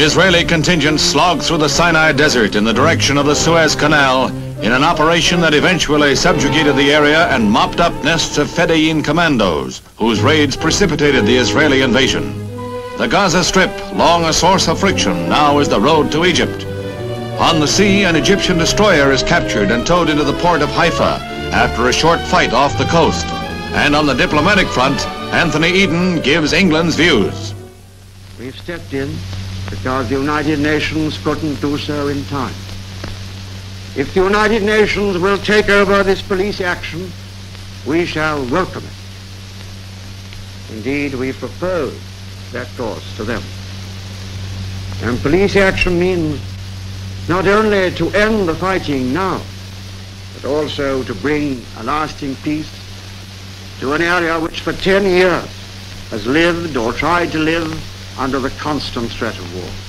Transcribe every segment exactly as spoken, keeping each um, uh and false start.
Israeli contingents slogged through the Sinai desert in the direction of the Suez Canal in an operation that eventually subjugated the area and mopped up nests of Fedayeen commandos, whose raids precipitated the Israeli invasion. The Gaza Strip, long a source of friction, now is the road to Egypt. On the sea, an Egyptian destroyer is captured and towed into the port of Haifa after a short fight off the coast. And on the diplomatic front, Anthony Eden gives England's views. We've stepped in because the United Nations couldn't do so in time. If the United Nations will take over this police action, we shall welcome it. Indeed, we propose that course to them. And police action means not only to end the fighting now, but also to bring a lasting peace to an area which for ten years has lived or tried to live under the constant threat of war.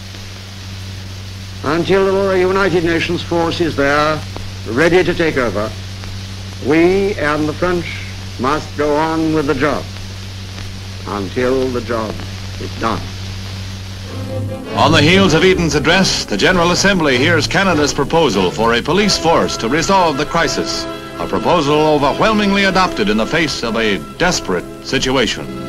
Until the United Nations force is there, ready to take over, we and the French must go on with the job until the job is done. On the heels of Eden's address, the General Assembly hears Canada's proposal for a police force to resolve the crisis, a proposal overwhelmingly adopted in the face of a desperate situation.